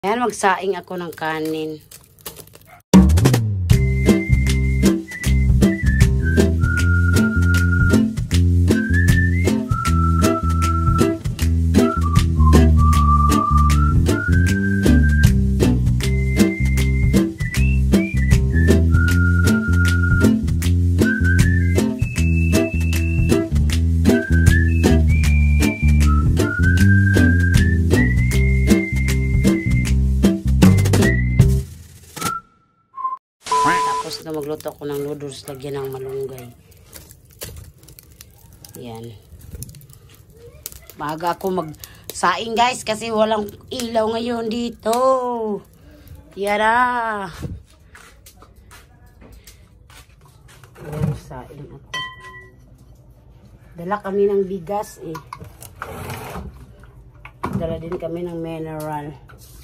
Ayan, magsaing ako ng kanin. Tapos na magluto ako ng noodles, lagyan ng malunggay. Yan. Maaga ako magsaing guys kasi walang ilaw ngayon dito. Yara. Ayan, saing ako. Dala kami ng bigas eh. Dala din kami ng mineral.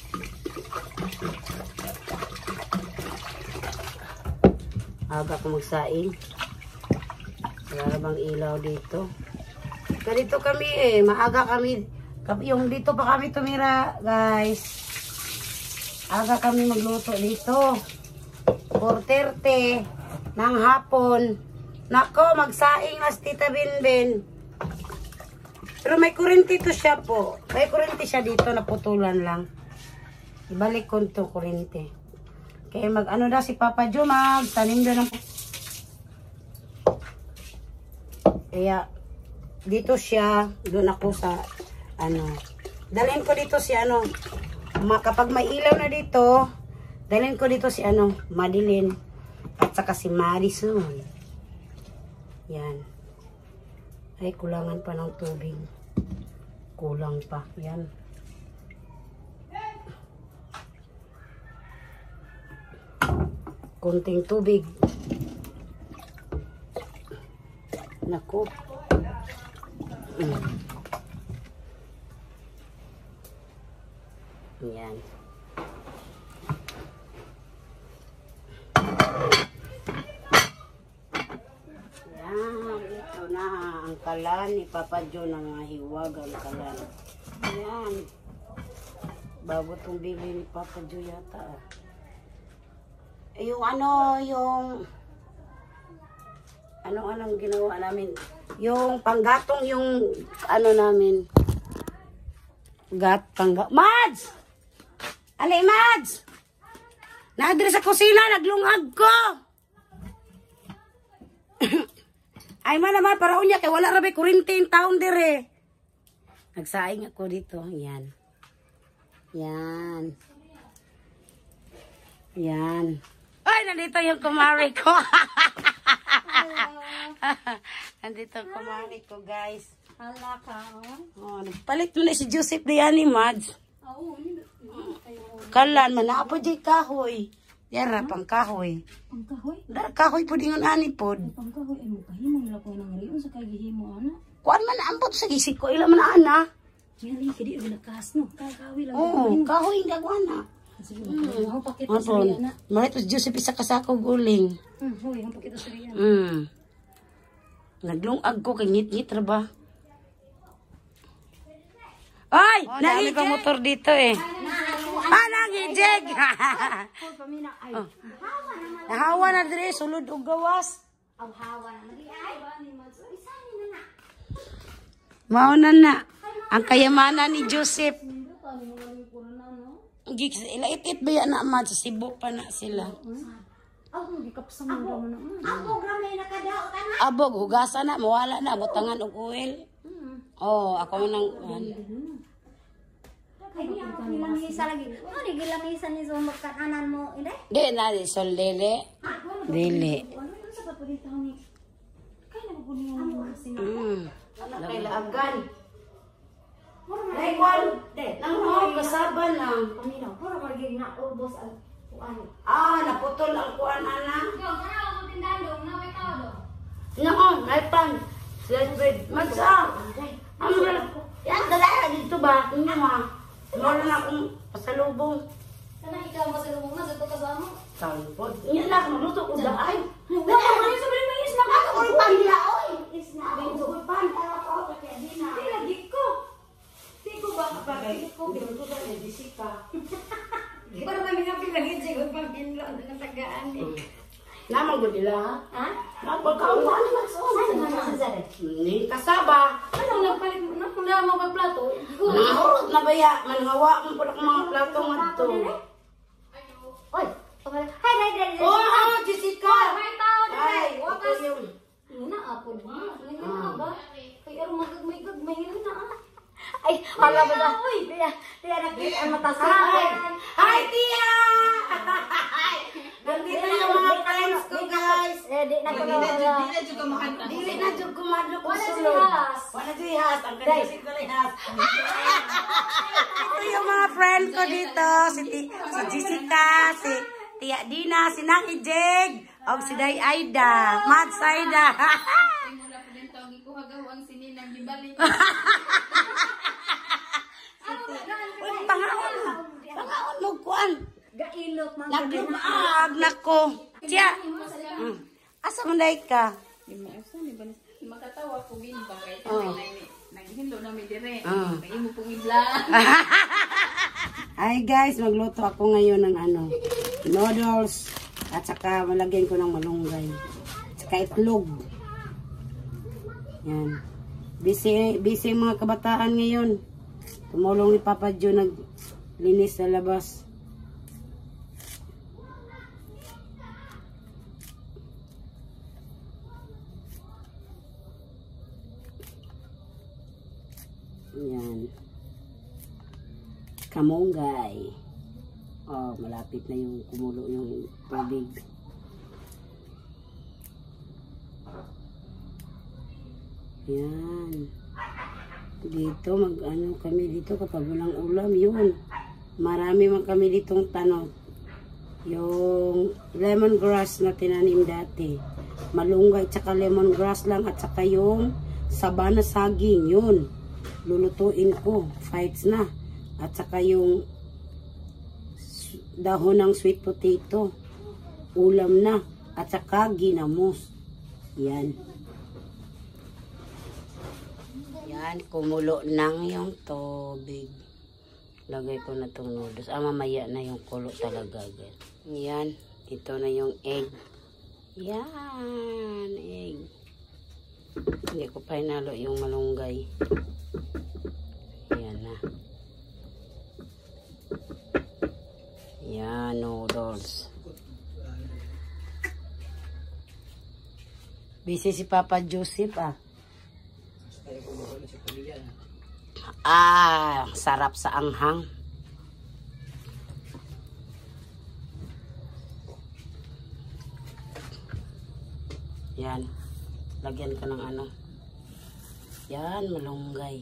Aga ko magsaing. Wala bang ilaw dito. Ganito kami eh. Maaga kami. Yung dito pa kami tumira guys. Aga kami magluto dito. 4:30 ng hapon. Nako, magsaing nas Tita Binbin. Pero may kurente to siya po. May kurente siya dito. Naputulan lang. Ibalik ko ito kurente. Kaya mag-ano daw si Papa Jo, tanim daw ng... Kaya, dito siya, doon ako sa, dalhin ko dito si, kapag may ilaw na dito, dalhin ko dito si, Madeline, at saka si Madison. Yan. Ay, kulangan pa ng tubig. Kulang pa. Yan. Kunting tubig. Naku. Yan. Yan. Ito na. Ang kalan ni Papa Jo na nga hiwag ang kalan. Yan. Bago itong bili ni Papa Jo yata ah. Yung anong ginawa namin, yung panggatong yung namin, Mads! Alay, Mads! Naadre sa kusina, naglungag ko! Ay man naman, para unya, kaya wala rabi kurinti yung taon dire. Nagsaing ako dito, yan. Yan. Yan. Ay, nandito yung kumari ko. Nandito yung kumari ko, guys. Hala ka. Oh, nagpalit mo na si Joseph Diani, Mads. Oo. Kalan, manaapo di kahoy. Yara, pang kahoy. Pang kahoy? Kahoy po dingon ani pod. Pang kahoy, ay mukahimo nila ko ng riyon sa kagihimo, ana. Kuan man ampot sa gisik ko, ila man ana. Yan, hindi yung nakas, no? Kagawi lang. Oo, kahoy nga kuana. Sige, ang pakita sa riyan, na. Maritos Joseph isa kasako guling. Hoy, ang pakita sa riyan. Naglungag ko kay ngit-ngit ra ba? Ay! Oh, dami pa motor dito eh. Nangijig! Nahawa na dire, sulod og gawas. Ang hawa na. Mauna na. Ang kayamanan ni Joseph. Ilait-it ba yan na sa Cebu pa na sila. Abog, hugasan na, mawala na, butangan og oil. Oh, ako man nang... Ay, di ako gilangisa lagi. Ano, di gilangisa ni Zoom magkakanan mo, hindi? Di na, di sol dili. Dili. Ano yung sa papadita ni? Kaya na po niya yung sinabi. Ano kay laagan? Ay, kwan. Nang kasaban lang. Paminaw, puro kagig na ubos ang kuan. Naputol ang kuan, ana. Yo, kana ako tindalo, na may tao. Noon, naipan. Celebrate. Magsa. Yan, dala dito ba? Hindi ma. Mula na akong pasalubong. Kana ikaw pasalubong na, sa kasama? Salpod. Yan na, magluto ko daan. Wala, ano sa balik may isla? Ako ko rin panila, oy. Isla. Ako ko rin panila. Di lagi ko. Di ko ba? Bagay ko, binutusan ni Jessica. lagi sigod paminlo ng tagaan. Naman ko nila. Ha? Napagkauman naman sa Ano naman sa Zare? Ni kasaba. Anong nagpalit mo na? Kung mo kag plato? Nahurot na baya. Manhawa mo pala mga plato nga to. Oy, hi. Oh, Jessica. May tao na. Ay, ito yung... Muna apod mo. Ngayon ba? Kaya magagmay na. Ay, wala ba na? Tiya nakita ang mata sa akin. Hi, Tia! Nandito yung mga friends ko, guys. Di na ko na wala. Dili na dyan kumadlo ko Wala si sulod. Has. Wala si Has. Ang kanyasin ko ni Has. Ito yung mga friends ko dito. Si Jessica, si Tia Dina, si Nang Ijeg, o si Day Aida, Mad Saida. Mula po din tawag ko hagawang sininang gibalik. Pangaon mo kuan. Gailot man. Naglubag nako. Tia. Asa man day ka? Makatawa ko gin ba kay Oh. naghindo na mi dire. Ah. Kay mo pong ibla. Hi guys, magluto ako ngayon ng noodles at saka malagyan ko ng malunggay. Saka itlog. Yan. Busy mga kabataan ngayon. Tumulong ni Papa Jo naglinis sa labas. Yan. Kamonggay. Oh, malapit na yung kumulo yung tubig. Yan. Dito kami dito kapag walang ulam yun. Marami man kami ditong tanong. Yung lemongrass na tinanim dati. Malunggay tsaka lemongrass lang at saka yung sabana saging yun. Lulutuin ko. Fights na. At saka yung dahon ng sweet potato. Ulam na. At saka ginamos. Yan. Yan. Kumulo nang yung tubig. Lagay ko na itong noodles. Mamaya na yung kulo talaga. Yan. Ito na yung egg. Yan. Egg. Hindi ko pa hinalo yung malunggay. Yan na. Yan, noodles. Busy si Papa Joseph sarap sa anghang. Yan. Lagyan ka ng Yan, malunggay.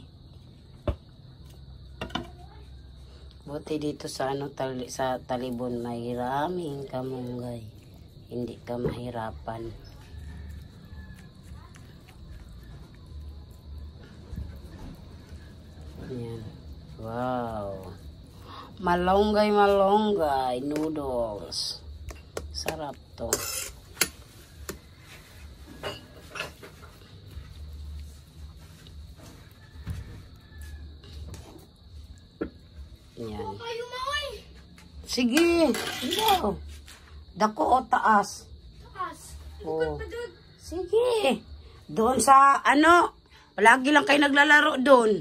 Buti dito sa sa Talibon may raming kamunggay. Hindi ka mahirapan. Yan. Wow. Malunggay noodles. Sarap to. Yan. Sige. Sige. Dako o taas. Taas. Oh. Sige. Doon sa palagi lang kayo naglalaro doon.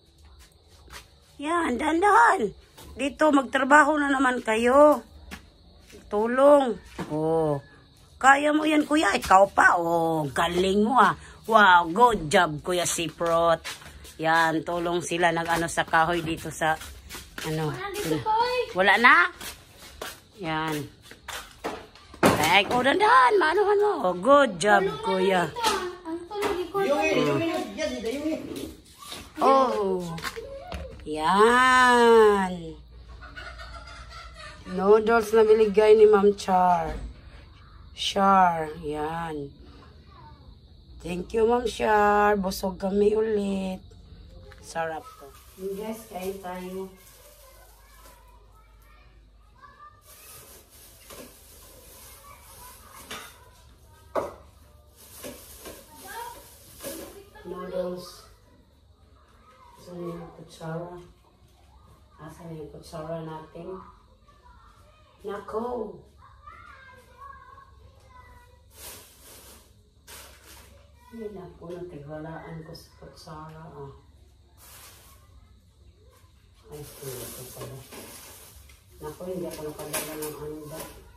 Yan, dahan-dahan. Dito magtrabaho na naman kayo. Tulong. Oh. Kaya mo yan, kuya. Ikaw pa. Oh, galing mo Wow, good job, Kuya Siprot. Yan, tulong sila sa kahoy dito sa Wala na? Yan. Ay, dahan-dahan. Maanuhan mo. Oh, good job, kuya. Oh. Yan. Noodles na biligay ni Ma'am Char. Yan. Thank you, Ma'am Char. Busog kami ulit. Sarap to. Guys, kain tayo. Noodles. Asan yung kutsara? Asan yung kutsara natin? Nako. Yan ako na tiwalaan ko sa kutsara. Ay, ito pala. Nako, hindi ako nakadala ng ano ba?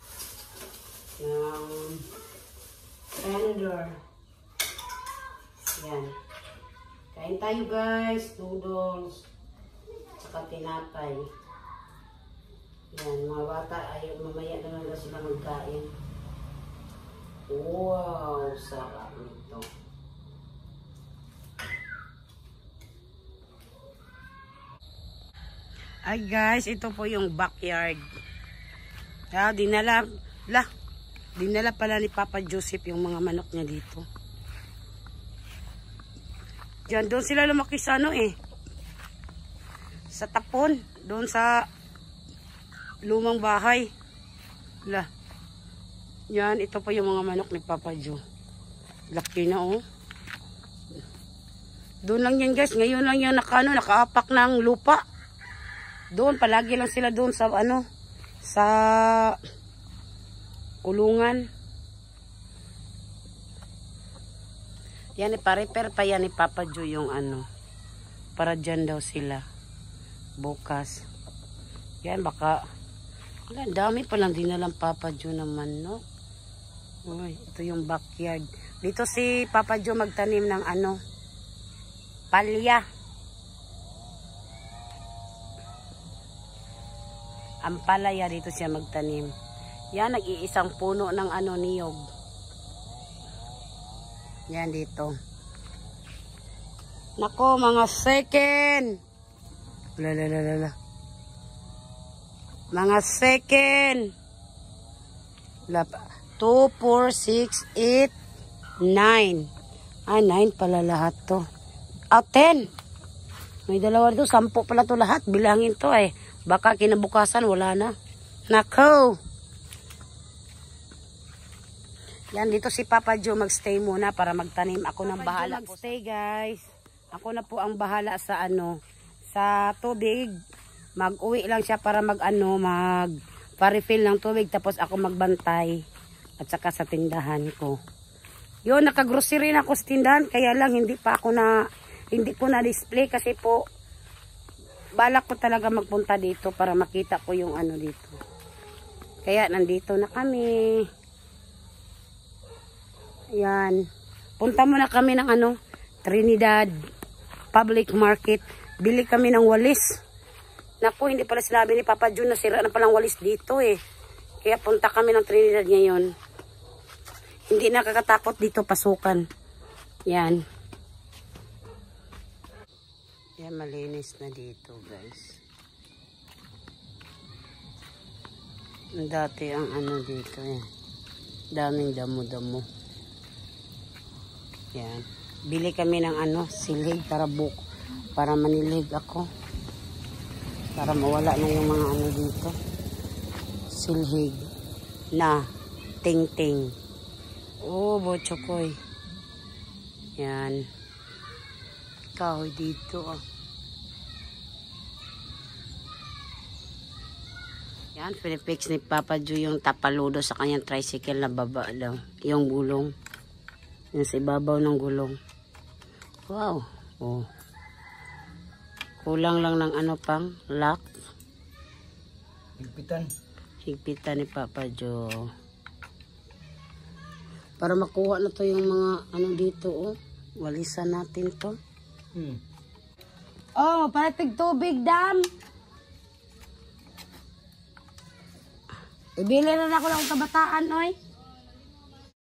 Yung tender. Yan. Kain tayo guys. Noodles. Saka tinapay. Yan. Mga bata ay mamaya na lang sila magkain. Wow! Sarap nito. Ay guys, ito po yung backyard. Dinala pala ni Papa Joseph yung mga manok niya dito. Diyan, doon sila lumaki sa ano sa tapon, doon sa lumang bahay. Yan, ito po yung mga manok ni Papa Jo. Laki na Doon lang yan guys, ngayon lang yan nakaapak ng lupa. Doon, palagi lang sila doon sa sa kulungan. Yan, ipa-repair pa yan ni Papa Jo yung para dyan daw sila bukas. Yan, baka dami pa lang dinalang Papa Jo naman, no? Uy, ito yung backyard. Dito si Papa Jo magtanim ng palya. Ang palaya dito siya magtanim. Yan, nag-iisang puno ng niyog. Yan dito. Nako, mga second. Mga second. 2, 4, 6, 8, 9. 9 pala lahat to. 10. May dalawa dito, 10 pala to lahat. Bilangin to Baka kinabukasan wala na. Nako. Yan, dito si Papa Jo magstay muna para magtanim. Ako nang bahala. Magstay guys. Ako na po ang bahala sa sa tubig. Mag-uwi lang siya para pa-refill ng tubig. Tapos ako magbantay. At saka sa tindahan ko. Yun, nakagrocery na ako sa tindahan. Kaya lang hindi ko na display kasi po balak ko talaga magpunta dito para makita ko yung dito. Kaya nandito na kami. Yan. Punta muna kami ng Trinidad Public Market. Bili kami ng walis. Naku, hindi pala sinabi ni Papa Jun na sira na palang walis dito Kaya punta kami ng Trinidad ngayon. Hindi nakakatakot dito pasukan. Yan. Yan, malinis na dito guys. Dati ang dito daming damo-damo. Yan. Bili kami ng silig para manilig ako. Para mawala na yung mga dito. Silhig na ting-ting. Oh, bochokoy. Yan. Kahoy dito Yan, pinipix ni Papa Jo yung tapaludo sa kanyang tricycle na baba daw. Yung gulong. Yung sa ibabaw ng gulong. Wow. Kulang lang ng pang lock. Higpitan ni Papa Jo. Para makuha na to yung mga dito walisan natin to. Parating tubig dam. Ibili na ako ng kabataan, oy.